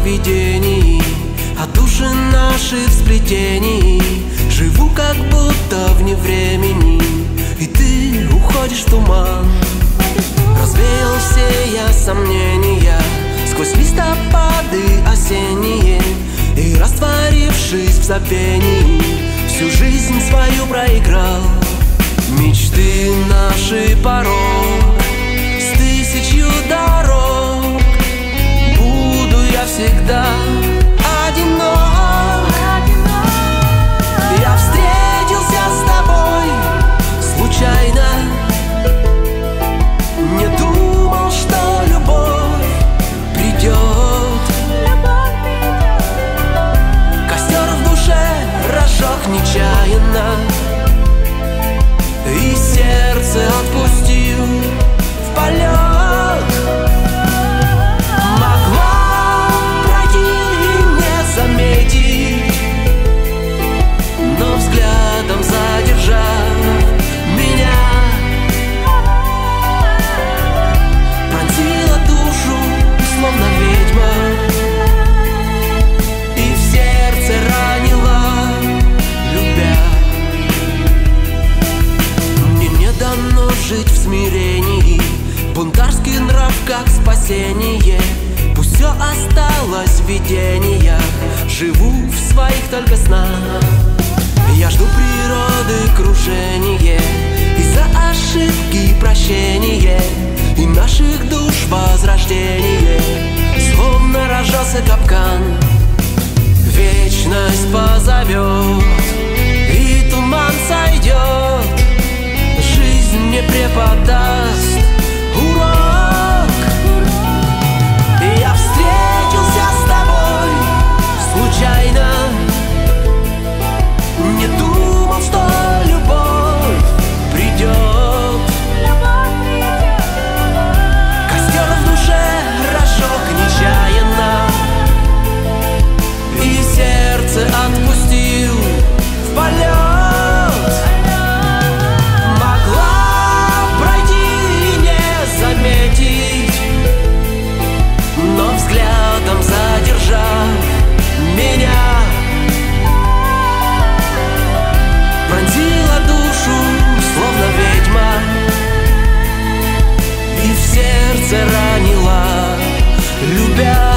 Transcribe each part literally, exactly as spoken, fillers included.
видений, а души наши в сплетении. Живу как будто вне времени, и ты уходишь в туман. Развеял все я сомнения сквозь листопады осенние, и, растворившись в забвении, всю жизнь свою проиграл. Мечты наши порог с тысячью дорог. Буду я всегда одинок. Я встретился с тобой случайно, не думал, что любовь придет. Костер в душе разжег нечаянно, и сердце отпустил в полет. Могла пройти и не заметить, но взглядом задержав меня, пронзила душу, словно ведьма, и в сердце ранила, любя. Дано жить в смирении, бунтарский нрав как спасение. Пусть все осталось в видениях, живу в своих только снах. Я жду природы крушение, из-за ошибки прощение, и наших душ возрождение. Словно рождался капкан, вечность позовет, и туман сойдет. Жизнь мне преподаст урок. Я встретился с тобой случайно, не думал, что любовь придет. Костер в душе разжег нечаянно, и сердце отпустил в полет. Но взглядом задержав меня, пронзила душу, словно ведьма, и в сердце ранила, любя.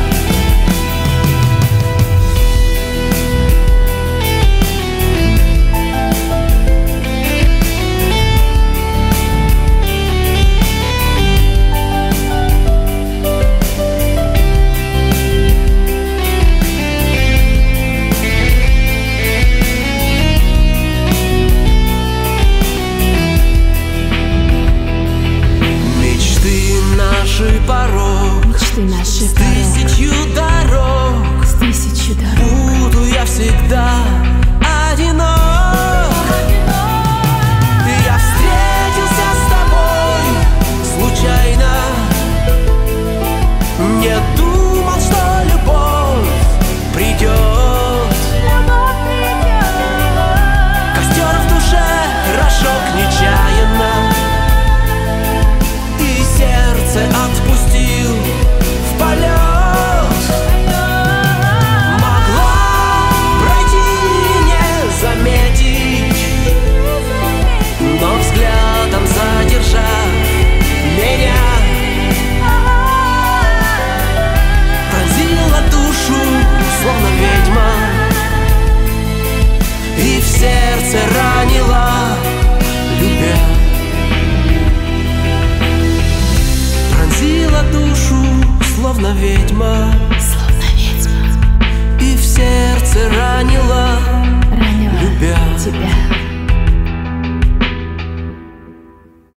Порог, мечты наши с тысячью дорог, с тысячью дорог. Буду я всегда одинок. Я встретился с тобой случайно, не думал, что любовь придет. Костер в душе разжег нечаянно, и сердце отпустил в полет. Могла пройти и не заметить, но взглядом задержав меня, пронзила душу, словно ведьма, и в сердце ранила, любя. Пронзила душу, словно ведьма, Словно ведьма, и в сердце ранила, ранила любя. тебя.